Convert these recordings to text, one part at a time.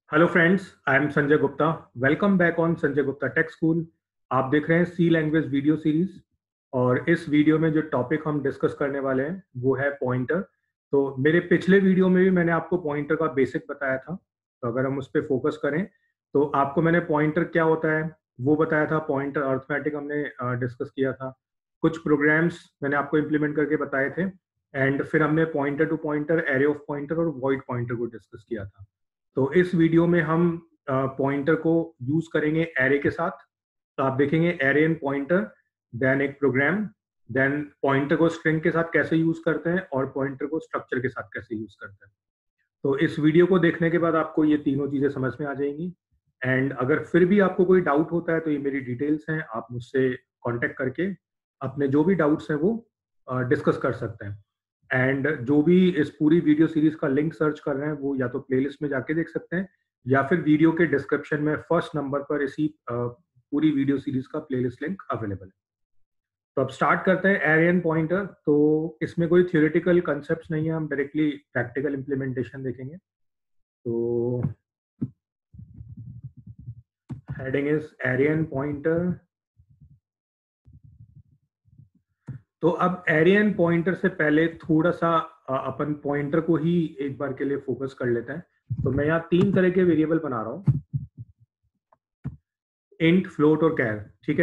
Hello friends, I am Sanjay Gupta. Welcome back on Sanjay Gupta tech school. आप देख रहे हैं सी लैंग्वेज वीडियो सीरीज। और इस वीडियो में जो टॉपिक हम डिस्कस करने वाले हैं वो है पॉइंटर। तो मेरे पिछले वीडियो में भी मैंने आपको पॉइंटर का बेसिक बताया था, तो अगर हम उस पर फोकस करें तो आपको मैंने पॉइंटर क्या होता है वो बताया था। पॉइंटर अर्थमेटिक हमने डिस्कस किया था। कुछ प्रोग्राम्स मैंने आपको इम्प्लीमेंट करके बताए थे। एंड फिर हमने pointer to pointer, array of pointer और वॉइड पॉइंटर को डिस्कस किया था। तो इस वीडियो में हम पॉइंटर को यूज करेंगे एरे के साथ। तो आप देखेंगे एरे एंड पॉइंटर, देन एक प्रोग्राम, देन पॉइंटर को स्ट्रिंग के साथ कैसे यूज करते हैं और पॉइंटर को स्ट्रक्चर के साथ कैसे यूज करते हैं। तो इस वीडियो को देखने के बाद आपको ये तीनों चीजें समझ में आ जाएंगी। एंड अगर फिर भी आपको कोई डाउट होता है तो ये मेरी डिटेल्स हैं, आप मुझसे कांटेक्ट करके अपने जो भी डाउट्स हैं वो डिस्कस कर सकते हैं। एंड जो भी इस पूरी वीडियो सीरीज का लिंक सर्च कर रहे हैं वो या तो प्लेलिस्ट में जाके देख सकते हैं या फिर वीडियो के डिस्क्रिप्शन में फर्स्ट नंबर पर इसी पूरी वीडियो सीरीज का प्लेलिस्ट लिंक अवेलेबल है। तो अब स्टार्ट करते हैं एरे एंड पॉइंटर। तो इसमें कोई थियोरेटिकल कंसेप्ट नहीं है, हम डायरेक्टली प्रैक्टिकल इम्प्लीमेंटेशन देखेंगे। तो heading is array and pointer. तो अब एरे एंड पॉइंटर से पहले थोड़ा सा अपन पॉइंटर को ही एक बार के लिए फोकस कर लेते हैं। तो मैं यहाँ तीन तरह के वेरिएबल बना रहा हूँ, इंट, फ्लोट और कैर। ठीक है।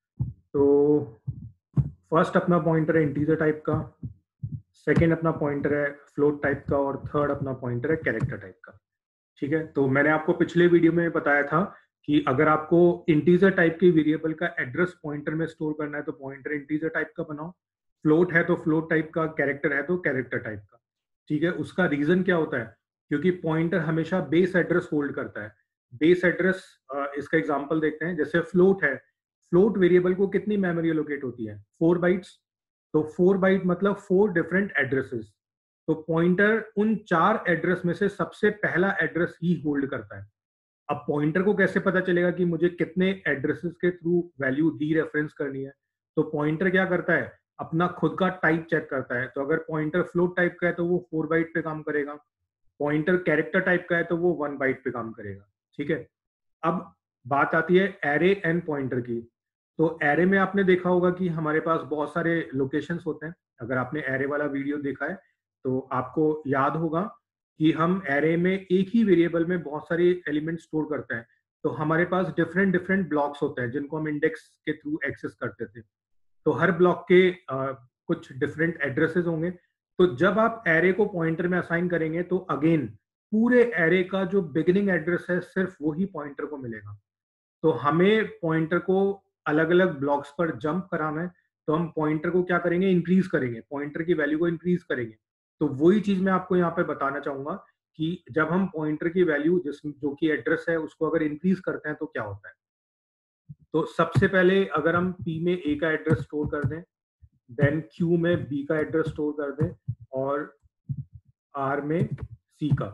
तो फर्स्ट अपना पॉइंटर है इंटीजर टाइप का, सेकेंड अपना पॉइंटर है फ्लोट टाइप का और थर्ड अपना पॉइंटर है कैरेक्टर टाइप का। ठीक है। तो मैंने आपको पिछले वीडियो में बताया था कि अगर आपको इंटीजर टाइप के वेरिएबल का एड्रेस पॉइंटर में स्टोर करना है तो पॉइंटर इंटीजर टाइप का बनाओ, फ्लोट है तो फ्लोट टाइप का, कैरेक्टर है तो कैरेक्टर टाइप का। ठीक है। उसका रीजन क्या होता है? क्योंकि पॉइंटर हमेशा बेस एड्रेस होल्ड करता है। बेस एड्रेस, इसका एग्जांपल देखते हैं। जैसे फ्लोट है, फ्लोट वेरिएबल को कितनी मेमोरी एलोकेट होती है? 4 बाइट्स। तो 4 बाइट मतलब 4 डिफरेंट एड्रेसेस। तो पॉइंटर उन 4 एड्रेस में से सबसे पहला एड्रेस ही होल्ड करता है। अब पॉइंटर को कैसे पता चलेगा कि मुझे कितने एड्रेसेस के थ्रू वैल्यू डी रेफरेंस करनी है? तो पॉइंटर क्या करता है, अपना खुद का टाइप चेक करता है। तो अगर पॉइंटर फ्लोट टाइप का है तो वो 4 बाइट पे काम करेगा, पॉइंटर कैरेक्टर टाइप का है तो वो 1 बाइट पे काम करेगा। ठीक है। अब बात आती है एरे एंड पॉइंटर की। तो एरे में आपने देखा होगा कि हमारे पास बहुत सारे लोकेशंस होते हैं। अगर आपने एरे वाला वीडियो देखा है तो आपको याद होगा कि हम एरे में एक ही वेरिएबल में बहुत सारे एलिमेंट स्टोर करते हैं। तो हमारे पास डिफरेंट डिफरेंट ब्लॉक्स होते हैं जिनको हम इंडेक्स के थ्रू एक्सेस करते थे। तो हर ब्लॉक के कुछ डिफरेंट एड्रेसेस होंगे। तो जब आप एरे को पॉइंटर में असाइन करेंगे तो अगेन पूरे एरे का जो बिगिनिंग एड्रेस है सिर्फ वही पॉइंटर को मिलेगा। तो हमें पॉइंटर को अलग अलग ब्लॉक्स पर जंप कराना है। तो हम पॉइंटर को क्या करेंगे, इंक्रीज करेंगे, पॉइंटर की वैल्यू को इंक्रीज करेंगे। तो वही चीज मैं आपको यहाँ पे बताना चाहूंगा कि जब हम पॉइंटर की वैल्यू जिस जो कि एड्रेस है उसको अगर इंक्रीज करते हैं तो क्या होता है। तो सबसे पहले अगर हम पी में ए का एड्रेस स्टोर कर दें, देन क्यू में बी का एड्रेस स्टोर कर दें और आर में सी का।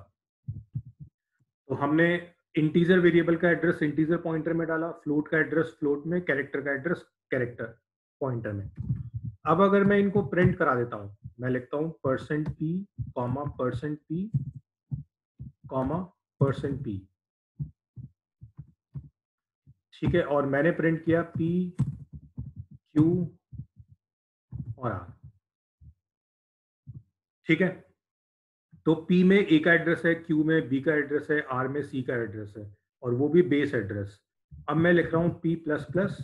तो हमने इंटीजर वेरिएबल का एड्रेस इंटीजर पॉइंटर में डाला, फ्लोट का एड्रेस फ्लोट में, कैरेक्टर का एड्रेस कैरेक्टर पॉइंटर में। अब अगर मैं इनको प्रिंट करा देता हूं, मैं लिखता हूं %p, %p, %p। ठीक है। और मैंने प्रिंट किया p, q और r। ठीक है। तो p में a का एड्रेस है, q में b का एड्रेस है, r में c का एड्रेस है और वो भी बेस एड्रेस। अब मैं लिख रहा हूं p plus plus,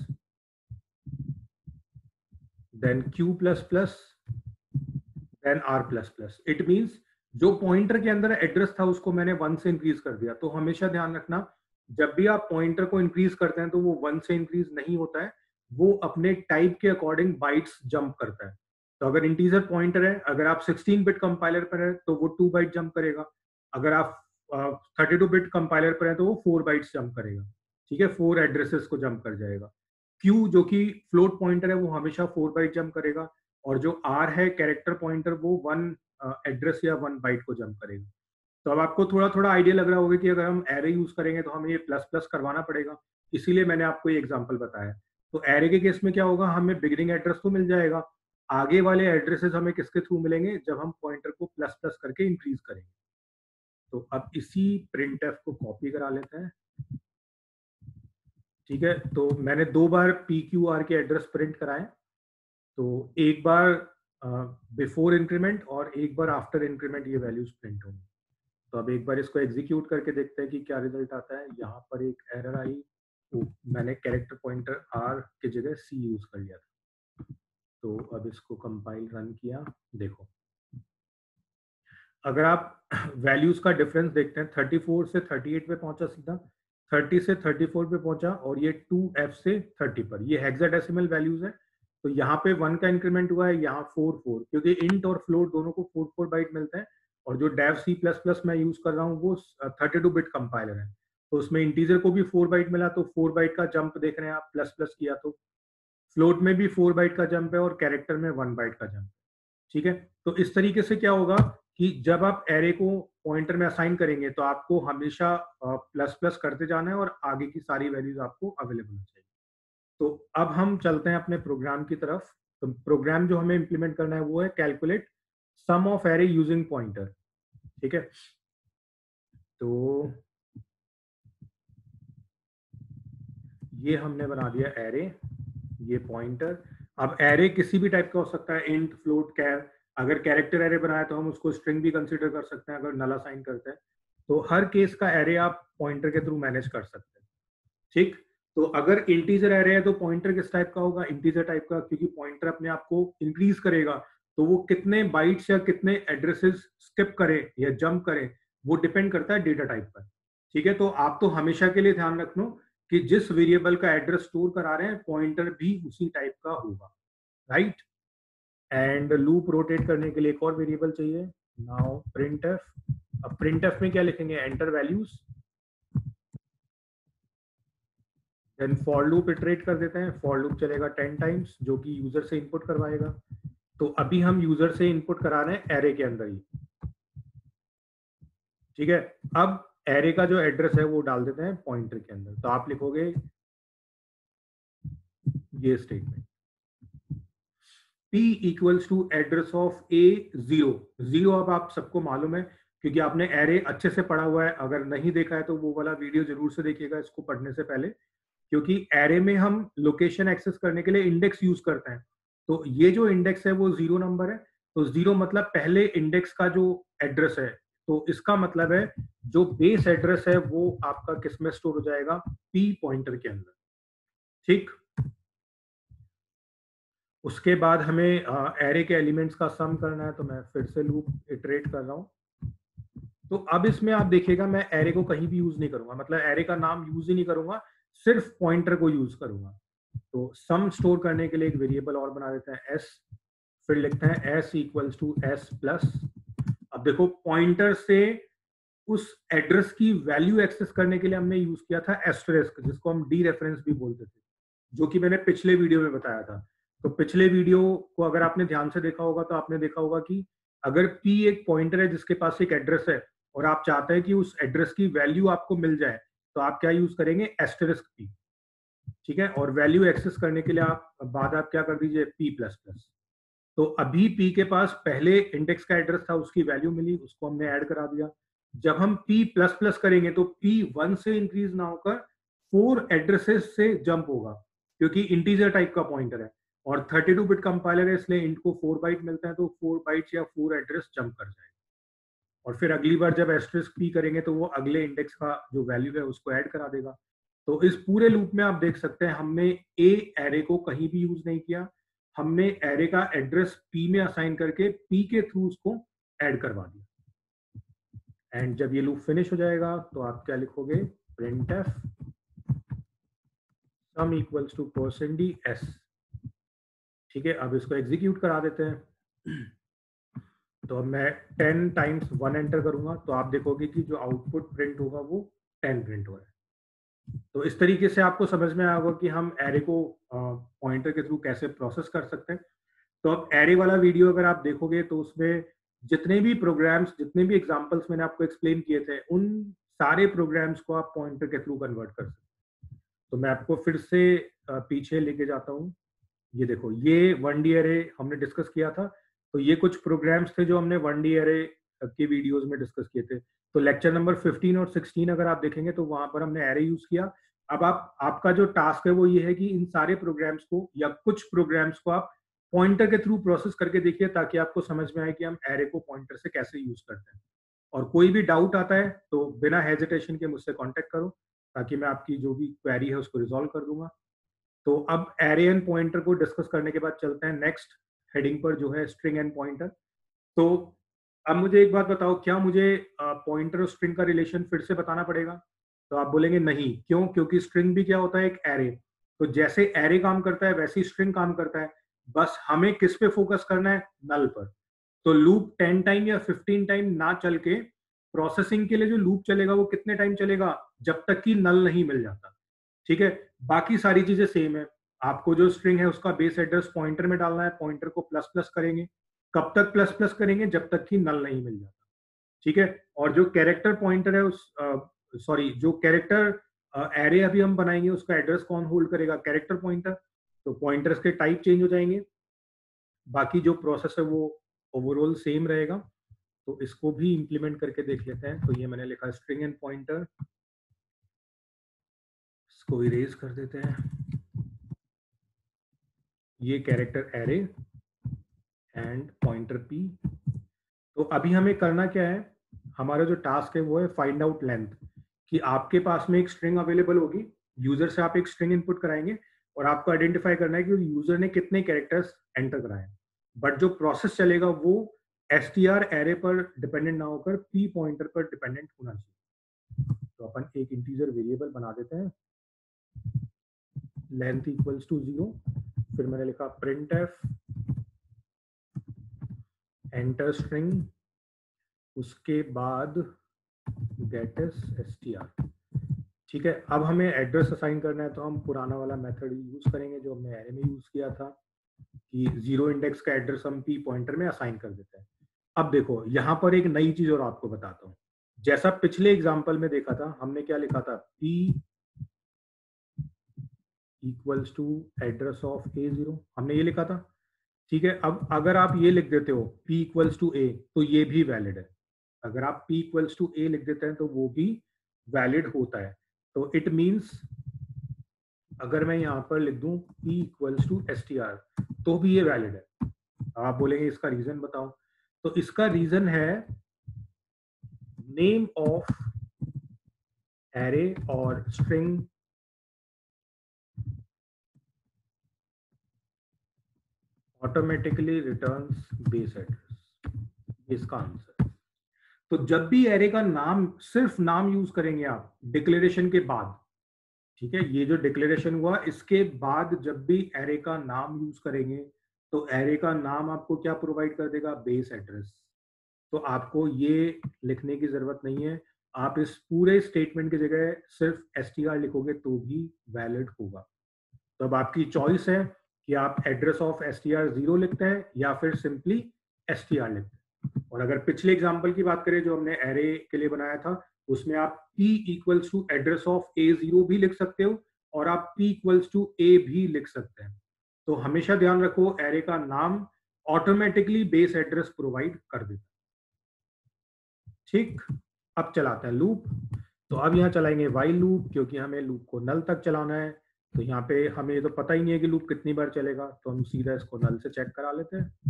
then q plus plus, then r plus plus. It means जो पॉइंटर के अंदर एड्रेस था उसको मैंने 1 से इंक्रीज कर दिया। तो हमेशा ध्यान रखना, जब भी आप पॉइंटर को इंक्रीज करते हैं तो वो 1 से इंक्रीज नहीं होता है, वो अपने टाइप के अकॉर्डिंग बाइट्स जंप करता है। तो अगर इंटीजर पॉइंटर है, अगर आप 16 बिट कंपाइलर पर है तो वो 2 बाइट जंप करेगा। अगर आप 32 बिट कंपाइलर पर है तो वो 4 बाइट्स जंप करेगा। ठीक है, 4 एड्रेसेस को जंप कर जाएगा। क्यू जो कि फ्लोट पॉइंटर है वो हमेशा 4 बाइट जंप करेगा और जो आर है कैरेक्टर पॉइंटर वो 1 एड्रेस या 1 बाइट को जंप करेगा। तो अब आपको थोड़ा थोड़ा आइडिया लग रहा होगा कि अगर हम एरे यूज करेंगे तो हमें ये प्लस प्लस करवाना पड़ेगा। इसीलिए मैंने आपको ये एग्जांपल बताया। तो एरे के केस में क्या होगा, हमें बिगिनिंग एड्रेस तो मिल जाएगा, आगे वाले एड्रेसेस हमें किसके थ्रू मिलेंगे, जब हम पॉइंटर को प्लस प्लस करके इंक्रीज करेंगे। तो अब इसी printf को कॉपी करा लेते हैं, ठीक है। तो मैंने 2 बार pqr के एड्रेस प्रिंट कराए, तो एक बार बिफोर इंक्रीमेंट और एक बार आफ्टर इंक्रीमेंट ये वैल्यूज प्रिंट होंगी। तो अब एक बार इसको एग्जीक्यूट करके देखते हैं कि क्या रिजल्ट आता है। यहाँ पर एक एरर आई, तो मैंने कैरेक्टर पॉइंटर r की जगह c यूज कर लिया था। तो अब इसको कंपाइल रन किया, देखो अगर आप वैल्यूज का डिफरेंस देखते हैं, 34 से 38 पे पहुंचा सीधा, 30 से 34 पे पहुंचा, और ये 2f से 30 पर, ये हेक्साडेसिमल वैल्यूज है। तो यहाँ पे 1 का इंक्रीमेंट हुआ है, यहाँ 4 क्योंकि इंट और फ्लोट दोनों को 4 बाइट मिलते हैं, और जो डेव C++ मैं यूज कर रहा हूँ वो 32 बिट कंपाइलर है, तो उसमें इंटीजर को भी 4 बाइट मिला, तो 4 बाइट का जंप देख रहे हैं आप, प्लस प्लस किया तो फ्लोट में भी 4 बाइट का जंप है, और कैरेक्टर में 1 बाइट का जंप, ठीक है। तो इस तरीके से क्या होगा कि जब आप एरे को पॉइंटर में असाइन करेंगे तो आपको हमेशा प्लस प्लस करते जाना है, और आगे की सारी वैल्यूज आपको अवेलेबल हो जाएगी। तो अब हम चलते हैं अपने प्रोग्राम की तरफ। तो प्रोग्राम जो हमें इंप्लीमेंट करना है वो है calculate sum of array using pointer, ठीक है। तो ये हमने बना दिया एरे, ये पॉइंटर। अब एरे किसी भी टाइप का हो सकता है, इंट, फ्लोट, कैर। अगर कैरेक्टर एरे बनाया तो हम उसको स्ट्रिंग भी कंसीडर कर सकते हैं अगर नल असाइन करते हैं। तो हर केस का एरे आप पॉइंटर के थ्रू मैनेज कर सकते हैं, ठीक। तो अगर इंटीजर एरे है तो पॉइंटर किस टाइप का होगा, इंटीजर टाइप का, क्योंकि पॉइंटर अपने आप को इंक्रीज करेगा, तो वो कितने बाइट्स या कितने एड्रेसेस स्किप करे या जंप करे वो डिपेंड करता है डेटा टाइप पर, ठीक है। तो आप तो हमेशा के लिए ध्यान रखना कि जिस वेरिएबल का एड्रेस स्टोर करा रहे हैं पॉइंटर भी उसी टाइप का होगा, राइट। एंड लूप रोटेट करने के लिए एक और वेरिएबल चाहिए, नाउ printf। अब printf में क्या लिखेंगे, enter values, then for loop iterate कर देते हैं। फॉर लूप चलेगा 10 टाइम्स, जो कि यूजर से इनपुट करवाएगा। तो अभी हम यूजर से इनपुट करा रहे हैं एरे के अंदर ही, ठीक है। अब एरे का जो एड्रेस है वो डाल देते हैं पॉइंटर के अंदर। तो आप लिखोगे ये statement, p equals to address of A0। 0 अब आप सबको मालूम है क्योंकि आपने एरे अच्छे से पढ़ा हुआ है, अगर नहीं देखा है तो वो वाला वीडियो जरूर से देखिएगा इसको पढ़ने से पहले, क्योंकि एरे में हम लोकेशन एक्सेस करने के लिए इंडेक्स यूज करते हैं। तो ये जो इंडेक्स है वो 0 नंबर है, तो 0 मतलब पहले इंडेक्स का जो एड्रेस है, तो इसका मतलब है जो बेस एड्रेस है वो आपका किस में स्टोर हो जाएगा, p पॉइंटर के अंदर, ठीक। उसके बाद हमें एरे के एलिमेंट्स का सम करना है, तो मैं फिर से लूप इटरेट कर रहा हूँ। तो अब इसमें आप देखिएगा मैं एरे को कहीं भी यूज नहीं करूंगा, मतलब एरे का नाम यूज ही नहीं करूंगा, सिर्फ पॉइंटर को यूज करूंगा। तो सम स्टोर करने के लिए एक वेरिएबल और बना देते हैं s, फिर लिखते हैं s equals to s plus. अब देखो पॉइंटर से उस एड्रेस की वैल्यू एक्सेस करने के लिए हमने यूज किया था एस्टेरिस्क, जिसको हम डी रेफरेंस भी बोलते थे, जो कि मैंने पिछले वीडियो में बताया था। तो पिछले वीडियो को अगर आपने ध्यान से देखा होगा तो आपने देखा होगा कि अगर p एक पॉइंटर है जिसके पास एक एड्रेस है और आप चाहते हैं कि उस एड्रेस की वैल्यू आपको मिल जाए, तो आप क्या यूज करेंगे, एस्टेरिस्क p, ठीक है। और वैल्यू एक्सेस करने के लिए आप क्या कर दीजिए, p प्लस प्लस। तो अभी p के पास पहले इंडेक्स का एड्रेस था, उसकी वैल्यू मिली, उसको हमने ऐड करा दिया। जब हम p प्लस प्लस करेंगे तो p 1 से इंक्रीज ना होकर 4 एड्रेसेस से जंप होगा, क्योंकि इंटीजर टाइप का पॉइंटर है और 32 बिट कंपाइलर है, इसलिए इंट को 4 बाइट मिलता है, तो 4 बाइट्स या 4 एड्रेस जंप कर जाएगा। और फिर अगली बार जब एस्टेरिस्क p करेंगे तो वो अगले इंडेक्स का जो वैल्यू है उसको ऐड करा देगा। तो इस पूरे लूप में आप देख सकते हैं हमने a एरे को कहीं भी यूज नहीं किया, हमने एरे का एड्रेस p में असाइन करके p के थ्रू उसको ऐड करवा दिया। एंड जब ये लूप फिनिश हो जाएगा तो आप क्या लिखोगे, printf sum equals to %s, ठीक है। अब इसको एग्जीक्यूट करा देते हैं। तो अब मैं 10 टाइम्स 1 एंटर करूंगा तो आप देखोगे कि जो आउटपुट प्रिंट होगा वो 10 प्रिंट हो रहा है। तो इस तरीके से आपको समझ में आएगा कि हम एरे को पॉइंटर के थ्रू कैसे प्रोसेस कर सकते हैं। तो अब एरे वाला वीडियो अगर आप देखोगे तो उसमें जितने भी प्रोग्राम्स, जितने भी एग्जांपल्स मैंने आपको एक्सप्लेन किए थे, उन सारे प्रोग्राम्स को आप पॉइंटर के थ्रू कन्वर्ट कर सकते हैं। तो मैं आपको फिर से पीछे लेके जाता हूँ। ये देखो, ये 1D एरे हमने डिस्कस किया था, तो ये कुछ प्रोग्राम्स थे जो हमने 1D एरे के वीडियोस में डिस्कस किए थे। तो लेक्चर नंबर 15 और 16 अगर आप देखेंगे तो वहां पर हमने एरे यूज किया। अब आपका जो टास्क है वो ये है कि इन सारे प्रोग्राम्स को या कुछ प्रोग्राम्स को आप पॉइंटर के थ्रू प्रोसेस करके देखिए, ताकि आपको समझ में आए कि हम एरे को पॉइंटर से कैसे यूज करते हैं। और कोई भी डाउट आता है तो बिना हेजिटेशन के मुझसे कांटेक्ट करो, ताकि मैं आपकी जो भी क्वेरी है उसको रिजॉल्व कर दूंगा। तो अब एरे एंड पॉइंटर को डिस्कस करने के बाद चलते हैं नेक्स्ट हेडिंग पर, जो है स्ट्रिंग एंड पॉइंटर। तो अब मुझे एक बात बताओ, क्या मुझे पॉइंटर और स्ट्रिंग का रिलेशन फिर से बताना पड़ेगा? तो आप बोलेंगे नहीं, क्यों? क्योंकि स्ट्रिंग भी क्या होता है, एक एरे। तो जैसे एरे काम करता है वैसे ही स्ट्रिंग काम करता है, बस हमें किस पे फोकस करना है? नल पर। तो लूप 10 टाइम या 15 टाइम ना चल के, प्रोसेसिंग के लिए जो लूप चलेगा वो कितने टाइम चलेगा? जब तक कि नल नहीं मिल जाता। ठीक है, बाकी सारी चीजें सेम है। आपको जो स्ट्रिंग है उसका बेस एड्रेस पॉइंटर में डालना है, पॉइंटर को प्लस प्लस करेंगे। कब तक प्लस प्लस करेंगे? जब तक कि नल नहीं मिल जाता। ठीक है, और जो कैरेक्टर पॉइंटर है उस सॉरी जो कैरेक्टर एरे अभी हम बनाएंगे उसका एड्रेस कौन होल्ड करेगा? Character pointer. तो पॉइंटर्स के टाइप चेंज हो जाएंगे, बाकी जो प्रोसेस है वो ओवरऑल सेम रहेगा। तो इसको भी इंप्लीमेंट करके देख लेते हैं। तो ये मैंने लिखा स्ट्रिंग एंड पॉइंटर, इसको इरेज कर देते हैं। ये character array and pointer P. तो अभी हमें करना क्या है, हमारा जो टास्क है वो है फाइंड आउट लेंथ। कि आपके पास में एक स्ट्रिंग अवेलेबल होगी, यूजर से आप एक स्ट्रिंग इनपुट कराएंगे और आपको आइडेंटिफाई करना है कि यूजर ने कितने कैरेक्टर्स एंटर कराए। बट जो प्रोसेस चलेगा वो str एरे पर डिपेंडेंट ना होकर p पॉइंटर पर डिपेंडेंट होना चाहिए। तो अपन एक इंटीजर वेरिएबल बना देते हैं, लेंथ इक्वल्स टू 0। फिर मैंने लिखा प्रिंट एफ एंटर स्ट्रिंग, उसके बाद गेट्स str। ठीक है, अब हमें एड्रेस असाइन करना है तो हम पुराना वाला मेथड यूज करेंगे जो हमने एरे में यूज किया था, कि 0 इंडेक्स का एड्रेस हम p पॉइंटर में असाइन कर देते हैं। अब देखो यहाँ पर एक नई चीज और आपको बताता हूँ। जैसा पिछले एग्जांपल में देखा था, हमने क्या लिखा था? p equals to address of a0, हमने ये लिखा था। ठीक है, अब अगर आप ये लिख देते हो p इक्वल्स टू a, तो ये भी वैलिड है। अगर आप p इक्वल्स टू a लिख देते हैं तो वो भी वैलिड होता है। तो इट मीन्स अगर मैं यहाँ पर लिख दूं p इक्वल्स टू str, तो भी ये वैलिड है। आप बोलेंगे इसका रीजन बताओ। तो इसका रीजन है नेम ऑफ एरे और string automatically returns base address. इसका आंसर है। तो जब भी एरे का नाम, सिर्फ नाम यूज करेंगे आप डिक्लेरेशन के बाद, ठीक है, ये जो डिक्लेरेशन हुआ इसके बाद जब भी एरे का नाम यूज करेंगे तो एरे का नाम आपको क्या प्रोवाइड कर देगा? Base address. तो आपको ये लिखने की जरूरत नहीं है, आप इस पूरे स्टेटमेंट की जगह सिर्फ str लिखोगे तो भी वैलिड होगा। तो अब आपकी चॉइस है कि आप एड्रेस ऑफ str 0 लिखते हैं या फिर सिंपली str लिखते हैं। और अगर पिछले एग्जांपल की बात करें जो हमने एरे के लिए बनाया था, उसमें आप p equals to address of a0 भी लिख सकते हो और आप p इक्वल्स टू a भी लिख सकते हैं। तो हमेशा ध्यान रखो, एरे का नाम ऑटोमेटिकली बेस एड्रेस प्रोवाइड कर देता है। ठीक, अब चलाते हैं लूप। तो अब यहाँ चलाएंगे वाइल लूप, क्योंकि हमें लूप को नल तक चलाना है। तो यहाँ पे हमें तो पता ही नहीं है कि लूप कितनी बार चलेगा, तो हम सीधा इसको नल से चेक करा लेते हैं।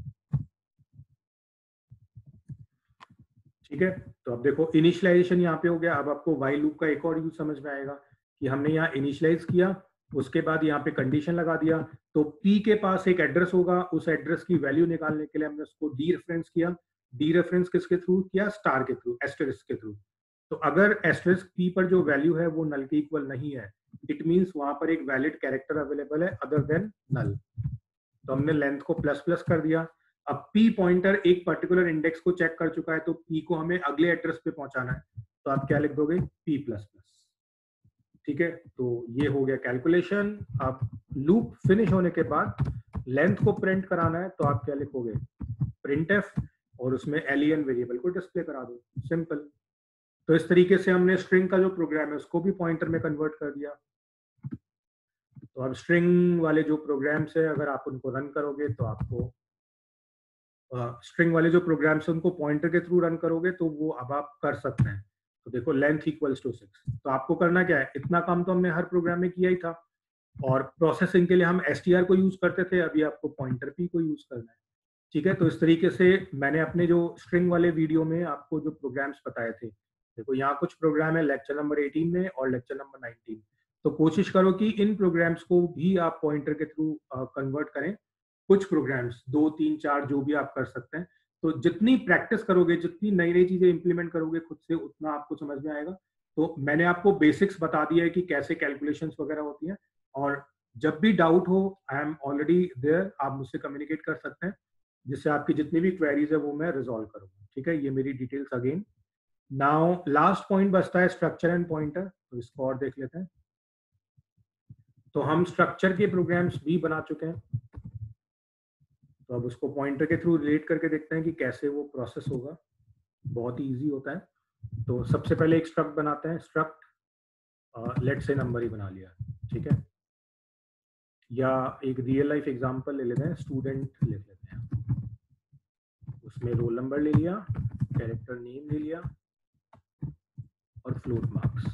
ठीक है, तो अब देखो इनिशियलाइजेशन यहाँ पे हो गया। अब आपको वाइल लूप का एक और यूज समझ में आएगा कि हमने यहाँ इनिशियलाइज किया, उसके बाद यहाँ पे कंडीशन लगा दिया। तो p के पास एक एड्रेस होगा, उस एड्रेस की वैल्यू निकालने के लिए हमने उसको डी रेफरेंस किया। डी रेफरेंस किसके थ्रू किया? स्टार के थ्रू, एस्टेरिस्क के थ्रू। तो अगर एस्टेरिस्क p पर जो वैल्यू है वो नल के इक्वल नहीं है, इट मींस वहां पर एक वैलिड कैरेक्टर अवेलेबल है अदर देन नल। तो हमने लेंथ को प्लस प्लस कर दिया। अब p पॉइंटर एक पर्टिकुलर इंडेक्स को चेक कर चुका है, तो p को हमें अगले एड्रेस पे पहुंचाना है, तो आप क्या लिख दोगे? p plus plus. ठीक है, तो ये हो गया कैलकुलेशन। अब लूप फिनिश होने के बाद लेंथ को प्रिंट कराना है, तो आप क्या लिखोगे? प्रिंट एफ, और उसमें len वेरिएबल को डिस्प्ले करा दो, सिंपल। तो इस तरीके से हमने स्ट्रिंग का जो प्रोग्राम है उसको भी पॉइंटर में कन्वर्ट कर दिया। तो अब स्ट्रिंग वाले जो प्रोग्राम्स है अगर आप उनको रन करोगे तो आपको स्ट्रिंग वाले जो प्रोग्राम्स है उनको पॉइंटर के थ्रू रन करोगे तो वो अब आप कर सकते हैं। तो देखो लेंथ इक्वल्स टू 6। तो आपको करना क्या है, इतना काम तो हमने हर प्रोग्राम में किया ही था, और प्रोसेसिंग के लिए हम str को यूज करते थे, अभी आपको पॉइंटर p को यूज करना है। ठीक है, तो इस तरीके से मैंने अपने जो स्ट्रिंग वाले वीडियो में आपको जो प्रोग्राम्स बताए थे, देखो यहाँ कुछ प्रोग्राम है लेक्चर नंबर 18 में और लेक्चर नंबर 19। तो कोशिश करो कि इन प्रोग्राम्स को भी आप पॉइंटर के थ्रू कन्वर्ट करें। कुछ प्रोग्राम्स 2 3 4 जो भी आप कर सकते हैं। तो जितनी प्रैक्टिस करोगे, जितनी नई नई चीजें इंप्लीमेंट करोगे खुद से, उतना आपको समझ में आएगा। तो मैंने आपको बेसिक्स बता दिया है कि कैसे कैलकुलेशंस वगैरह होती हैं, और जब भी डाउट हो आई एम ऑलरेडी देयर, आप मुझसे कम्युनिकेट कर सकते हैं, जिससे आपकी जितनी भी क्वेरीज है वो मैं रिजॉल्व करूंगा। ठीक है, ये मेरी details again. Now last point बचता है स्ट्रक्चर एंड पॉइंटर, तो इसको और देख लेते हैं। तो हम स्ट्रक्चर के प्रोग्राम्स भी बना चुके हैं, तो अब उसको पॉइंटर के थ्रू रिलेट करके देखते हैं कि कैसे वो प्रोसेस होगा। बहुत ही ईजी होता है। तो सबसे पहले एक स्ट्रक्ट बनाते हैं, स्ट्रक्ट लेट से नंबर ही बना लिया। ठीक है, या एक रियल लाइफ एग्जांपल ले लेते हैं, स्टूडेंट लिख लेते हैं, उसमें रोल नंबर ले लिया, कैरेक्टर नेम ले लिया और फ्लोट मार्क्स।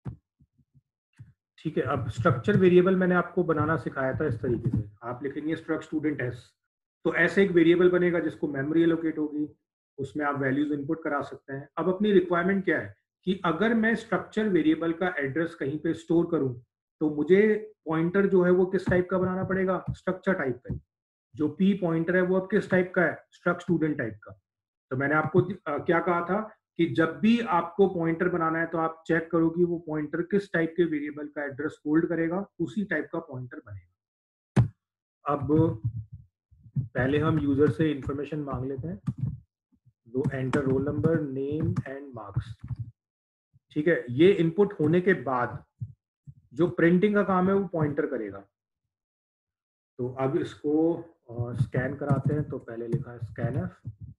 ठीक है, अब स्ट्रक्चर वेरिएबल मैंने आपको बनाना सिखाया था इस तरीके से, आप लिखेंगे स्ट्रक्ट स्टूडेंट एस, तो ऐसे एक वेरिएबल बनेगा जिसको मेमोरी एलोकेट होगी, उसमें आप वैल्यूज इनपुट करा सकते हैं। अब अपनी रिक्वायरमेंट क्या है कि अगर मैं स्ट्रक्चर वेरिएबल का एड्रेस कहीं पे स्टोर करूं, तो मुझे पॉइंटर जो है वो किस टाइप का बनाना पड़ेगा, स्ट्रक्चर टाइप का। जो पी पॉइंटर है वो अब किस टाइप का है, स्ट्रक्ट स्टूडेंट टाइप का। तो मैंने आपको क्या कहा था कि जब भी आपको पॉइंटर बनाना है तो आप चेक करो कि वो पॉइंटर किस टाइप के वेरिएबल का एड्रेस होल्ड करेगा, उसी टाइप का पॉइंटर बनेगा। अब पहले हम यूजर से इंफॉर्मेशन मांग लेते हैं, दो enter roll number name and marks. ठीक है, ये इनपुट होने के बाद जो प्रिंटिंग का काम है वो पॉइंटर करेगा। तो अब इसको स्कैन कराते हैं, तो पहले लिखा है स्कैनफ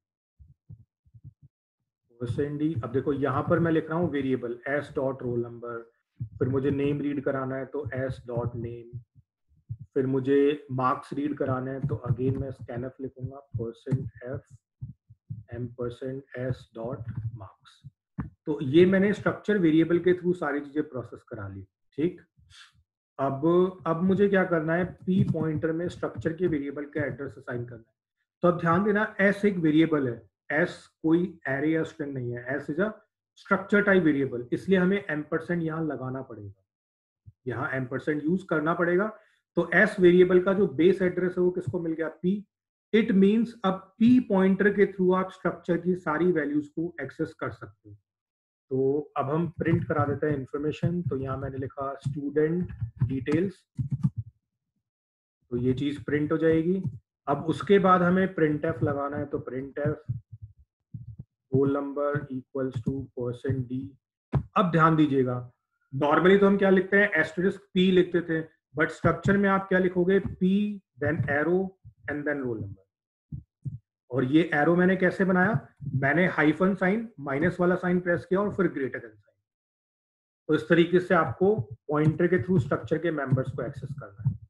%d। अब देखो यहाँ पर मैं लिख रहा हूँ variable s dot roll number, फिर मुझे नेम रीड कराना है तो s डॉट नेम, फिर मुझे मार्क्स रीड कराना है तो अगेन मैं स्कैनफ लिखूंगा %f m%s डॉट मार्क्स। तो ये मैंने स्ट्रक्चर वेरिएबल के थ्रू सारी चीजें प्रोसेस करा ली। ठीक, अब मुझे क्या करना है, p पॉइंटर में स्ट्रक्चर के वेरिएबल का एड्रेस असाइन करना है। तो अब ध्यान देना, s एक वेरिएबल है, s कोई एरे या स्ट्रिंग नहीं है, s is a structure type variable, इसलिए हमें एम्परसेंड यहाँ लगाना पड़ेगा, यहाँ एम्परसेंड यूज करना पड़ेगा। तो s वेरिएबल का जो बेस एड्रेस है वो किसको मिल गया, p। इट मींस अब p पॉइंटर के थ्रू आप स्ट्रक्चर की सारी वैल्यूज को एक्सेस कर सकते हो। तो अब हम प्रिंट करा देते हैं इंफॉर्मेशन। तो यहाँ मैंने लिखा स्टूडेंट डिटेल्स, तो ये चीज प्रिंट हो जाएगी। अब उसके बाद हमें प्रिंट एफ लगाना है, तो printf roll number equals to %d। अब ध्यान दीजिएगा, नॉर्मली तो हम क्या लिखते हैं, एस्टेरिस्क p लिखते थे, बट स्ट्रक्चर में आप क्या लिखोगे, p then arrow and then roll number. और ये एरो मैंने कैसे बनाया, मैंने हाइफन साइन माइनस वाला साइन प्रेस किया और फिर ग्रेटर देन साइन। तो इस तरीके से आपको पॉइंटर के थ्रू स्ट्रक्चर के मेंबर्स को एक्सेस करना है।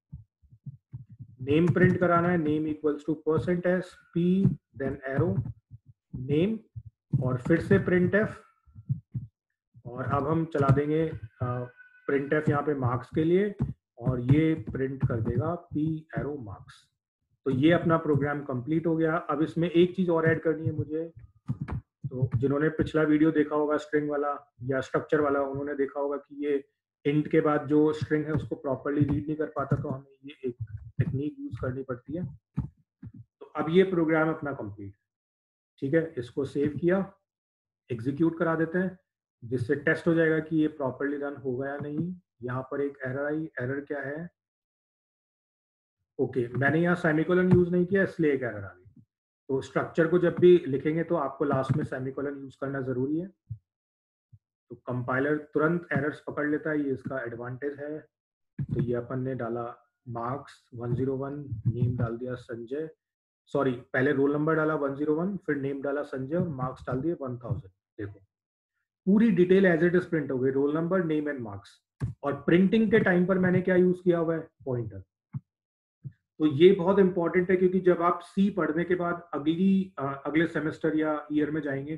नेम प्रिंट कराना है, name equals to %s p then arrow name और फिर से प्रिंट एफ, और अब हम चला देंगे प्रिंट एफ यहाँ पे मार्क्स के लिए, और ये प्रिंट कर देगा p एरो मार्क्स। तो ये अपना प्रोग्राम कंप्लीट हो गया। अब इसमें एक चीज और ऐड करनी है मुझे, तो जिन्होंने पिछला वीडियो देखा होगा स्ट्रिंग वाला या स्ट्रक्चर वाला, उन्होंने देखा होगा कि ये इंट के बाद जो स्ट्रिंग है उसको प्रॉपर्ली रीड नहीं कर पाता, तो हमें ये एक टेक्निक यूज करनी पड़ती है। तो अब ये प्रोग्राम अपना कंप्लीट, ठीक है, इसको सेव किया, एग्जीक्यूट करा देते हैं, जिससे टेस्ट हो जाएगा कि ये प्रॉपर्ली रन होगा या नहीं। यहाँ पर एक एरर आई, एरर क्या है, ओके मैंने यहाँ सेमीकोलन यूज नहीं किया इसलिए एक एरर आ गई। तो स्ट्रक्चर को जब भी लिखेंगे तो आपको लास्ट में सेमीकोलन यूज करना जरूरी है। तो कंपाइलर तुरंत एरर्स पकड़ लेता है, ये इसका एडवांटेज है। तो ये अपन ने डाला मार्क्स 101, नेम डाल दिया संजय, सॉरी पहले रोल नंबर डाला 101, फिर नेम डाला संजय और मार्क्स डाल दिए 1000। देखो पूरी detail as it is print हो गई, roll number name and marks. और प्रिंटिंग के टाइम पर मैंने क्या यूज किया हुआ है, पॉइंटर। तो ये बहुत इंपॉर्टेंट है, क्योंकि जब आप सी पढ़ने के बाद अगले सेमेस्टर या ईयर में जाएंगे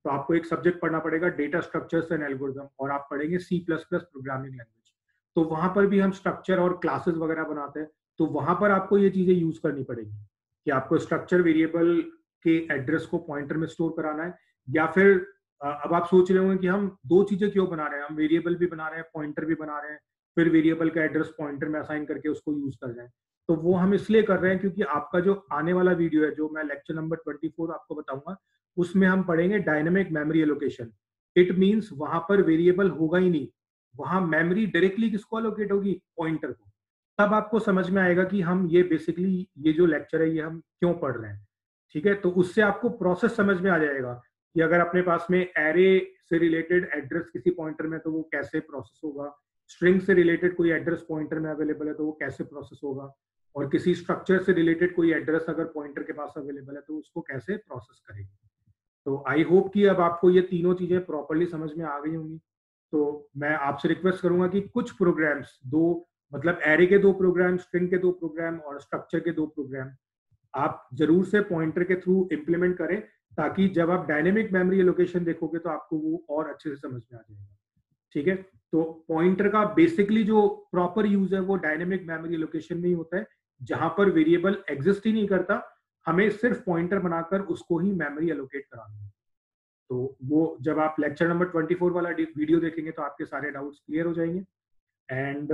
तो आपको एक सब्जेक्ट पढ़ना पड़ेगा डेटा स्ट्रक्चर्स एंड एल्गोरिथम, और आप पढ़ेंगे C++ प्रोग्रामिंग लैंग्वेज। तो वहां पर भी हम स्ट्रक्चर और क्लासेस वगैरह बनाते हैं, तो वहां पर आपको ये चीजें यूज करनी पड़ेगी कि आपको स्ट्रक्चर वेरिएबल के एड्रेस को पॉइंटर में स्टोर कराना है, या फिर अब आप सोच रहे होंगे कि हम दो चीजें क्यों बना रहे हैं, हम वेरिएबल भी बना रहे हैं, पॉइंटर भी बना रहे हैं, फिर वेरिएबल का एड्रेस पॉइंटर में असाइन करके उसको यूज कर रहे हैं। तो वो हम इसलिए कर रहे हैं क्योंकि आपका जो आने वाला वीडियो है, जो मैं लेक्चर नंबर 24 आपको बताऊंगा, उसमें हम पढ़ेंगे dynamic memory allocation. It means वहां पर वेरिएबल होगा ही नहीं, वहां मेमोरी डायरेक्टली किसको एलोकेट होगी, पॉइंटर को। तब आपको समझ में आएगा कि हम ये बेसिकली ये जो लेक्चर है ये हम क्यों पढ़ रहे हैं। ठीक है, तो उससे आपको प्रोसेस समझ में आ जाएगा कि अगर अपने पास में एरे से रिलेटेड एड्रेस किसी पॉइंटर में, तो वो कैसे प्रोसेस होगा, स्ट्रिंग से रिलेटेड कोई एड्रेस पॉइंटर में अवेलेबल है तो वो कैसे प्रोसेस होगा, और किसी स्ट्रक्चर से रिलेटेड कोई एड्रेस अगर पॉइंटर के पास अवेलेबल है तो उसको कैसे प्रोसेस करेंगे। तो आई होप कि अब आपको ये तीनों चीजें प्रॉपर्ली समझ में आ गई होंगी। तो मैं आपसे रिक्वेस्ट करूंगा कि कुछ प्रोग्राम्स, दो मतलब एरे के दो प्रोग्राम, स्ट्रिंग के दो प्रोग्राम और स्ट्रक्चर के दो प्रोग्राम आप जरूर से पॉइंटर के थ्रू इंप्लीमेंट करें, ताकि जब आप डायनेमिक मेमोरी एलोकेशन देखोगे तो आपको वो और अच्छे से समझ में आ जाएगा। ठीक है, तो पॉइंटर का बेसिकली जो प्रॉपर यूज है वो डायनेमिक मेमोरी एलोकेशन में ही होता है, जहां पर वेरिएबल एग्जिस्ट ही नहीं करता, हमें सिर्फ पॉइंटर बनाकर उसको ही मेमोरी एलोकेट करानी है। तो वो जब आप लेक्चर नंबर 24 वाला वीडियो देखेंगे तो आपके सारे डाउट्स क्लियर हो जाएंगे। एंड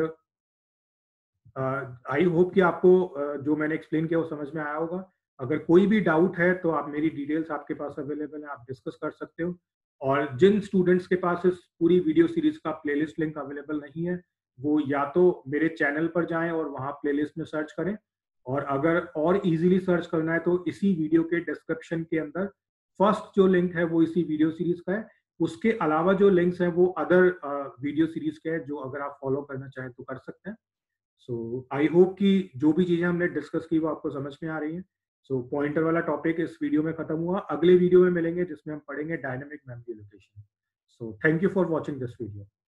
आई होप कि आपको जो मैंने एक्सप्लेन किया वो समझ में आया होगा। अगर कोई भी डाउट है तो आप, मेरी डिटेल्स आपके पास अवेलेबल है, आप डिस्कस कर सकते हो। और जिन स्टूडेंट्स के पास इस पूरी वीडियो सीरीज का प्लेलिस्ट लिंक अवेलेबल नहीं है, वो या तो मेरे चैनल पर जाएं और वहां प्लेलिस्ट में सर्च करें, और अगर और इजीली सर्च करना है तो इसी वीडियो के डिस्क्रिप्शन के अंदर फर्स्ट जो लिंक है वो इसी वीडियो सीरीज का है। उसके अलावा जो लिंक्स हैं वो अदर वीडियो सीरीज के हैं, जो अगर आप फॉलो करना चाहें तो कर सकते हैं। सो आई होप कि जो भी चीजें हमने डिस्कस की वो आपको समझ में आ रही हैं। सो पॉइंटर वाला टॉपिक इस वीडियो में खत्म हुआ, अगले वीडियो में मिलेंगे जिसमें हम पढ़ेंगे dynamic memory allocation. So thank you for watching this video.